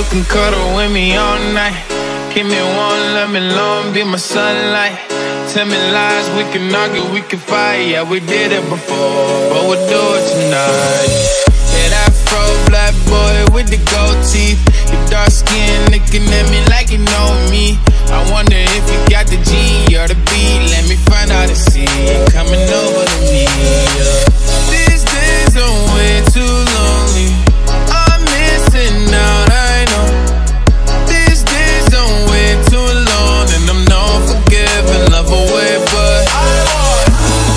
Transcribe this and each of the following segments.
can cuddle with me all night. Give me one, let me long, be my sunlight. Tell me lies, we can argue, we can fight. Yeah, we did it before, but we'll do it tonight. Yeah, that fro black boy with the gold teeth. Your dark skin looking at me like you know me. I wonder if you got the G or the B. Let me find out and see you coming over to me. Yeah. These days are way too lonely. I'm missing out, I know. These days are way too long, and I'm not forgiving, love away, but I want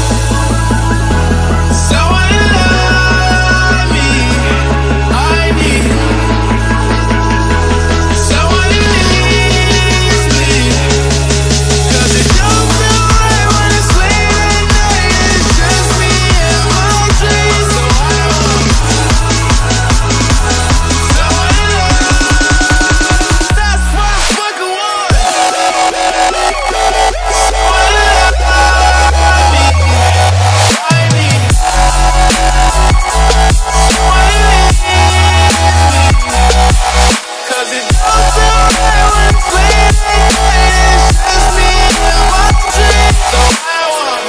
someone to love me. I need someone who needs me. 'Cause it don't feel right when it's late at night and it's just me and my dreams. So I want someone to love. That's what I fucking want. Someone to love me. I need someone who needs me. 'Cause it don't feel right when it's late at night and it's just me and my dreams. So I want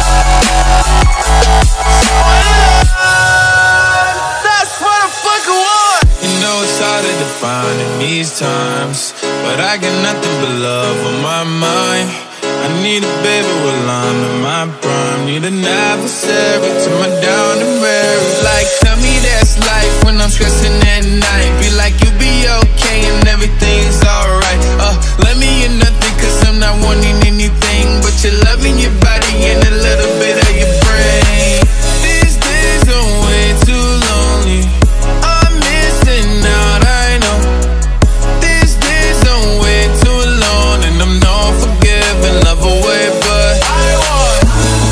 someone to love. That's what I fucking want. You know it's harder to find in these times, but I got nothing but love on my mind. I need a baby while I'm in my prime. Need an adversary to my down and weary. Like, tell me that's life when I'm stressing at night. Be like, you be okay and everything's alright. Let me in nothing 'cause I'm not wanting anything but your love in your body and a little bit of your brain. These days are way too lonely. I'm missing out, I know. These days are way too long, and I'm not forgiving, love away, but I want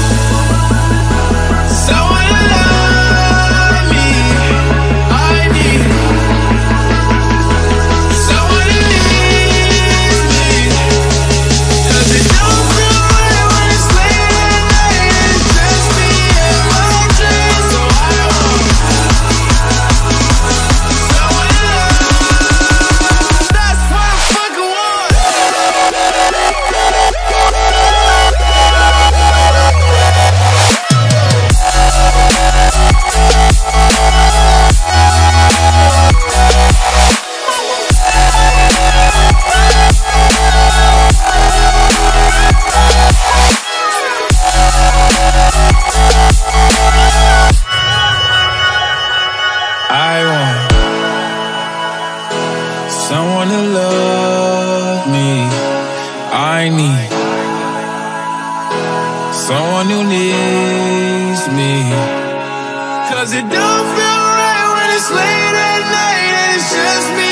someone to love me. I need someone who needs me. 'Cause it don't feel right when it's late at night and it's just me and my dreams. So I want someone to love. That's what I fucking want. I want someone to love me. I need someone who needs me. 'Cause it don't feel right when it's late at night and it's just me